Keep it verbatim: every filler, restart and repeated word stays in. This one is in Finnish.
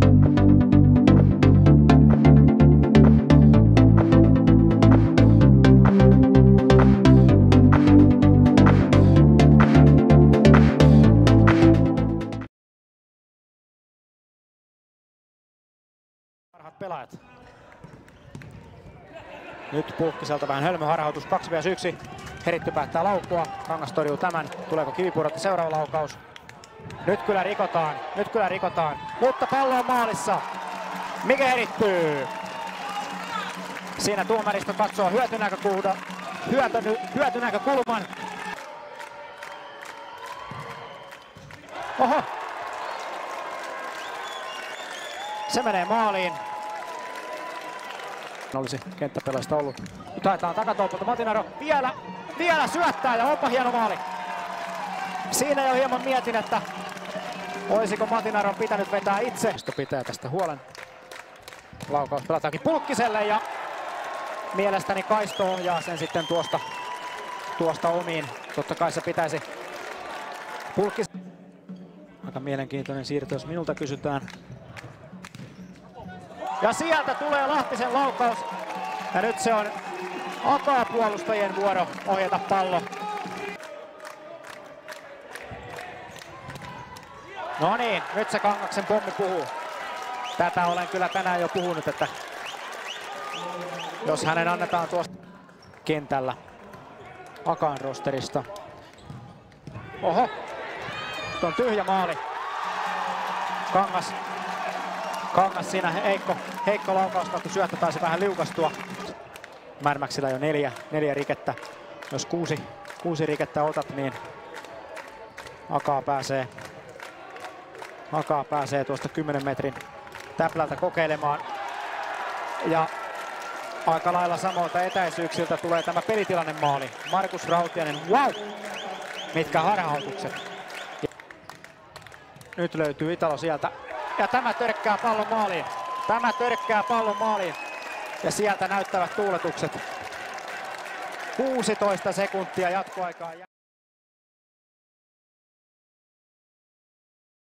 Parhaat pelaajat. Nyt Pulkkiselta vähän hölmöharhautus, kaksi yksi. Heritty päättää laukkua, Kangas torjuu tämän. Tuleeko Kivipuurolta seuraava laukaus? Nyt kyllä rikotaan, nyt kyllä rikotaan, mutta pallo on maalissa. Mike Herittyy. Siinä tuomaristo katsoo hyötynäkökulman. Hyöty, hyötynäkökulman. Oho! Se menee maaliin. Olisi kenttäpelaista ollut. Nyt haetaan takatolpalta Matinaro. Vielä, vielä syöttää ja onpa hieno maali. Siinä jo hieman mietin, että olisiko Matinaro pitänyt vetää itse. Isto pitää tästä huolen. Laukaus pelataankin Pulkkiselle ja mielestäni Kaisto ohjaa sen sitten tuosta, tuosta omiin. Totta kai se pitäisi Pulkkis. Aika mielenkiintoinen siirto, jos minulta kysytään. Ja sieltä tulee Lahtisen laukaus. Ja nyt se on Akaa-puolustajien vuoro ohjata pallo. No niin, nyt se Kangaksen pommi puhuu. Tätä olen kyllä tänään jo puhunut, että jos hänen annetaan tuosta kentällä Akaan rosterista. Oho, nyt on tyhjä maali. Kangas. Kangas siinä heikko, heikko laukaus, kun syöttö taisi vähän liukastua. Märmäksillä jo neljä, neljä rikettä. Jos kuusi, kuusi rikettä otat, niin Akaa pääsee, Akaa pääsee tuosta kymmenen metrin täplältä kokeilemaan. Ja aika lailla samoilta etäisyyksiltä tulee tämä pelitilanne maali. Markus Rautiainen, wow! Mitkä harhautukset. Nyt löytyy Italo sieltä. Ja tämä törkkää pallon maaliin. Tämä törkkää pallon maaliin. Ja sieltä näyttävät tuuletukset. kuusitoista sekuntia jatkoaikaa.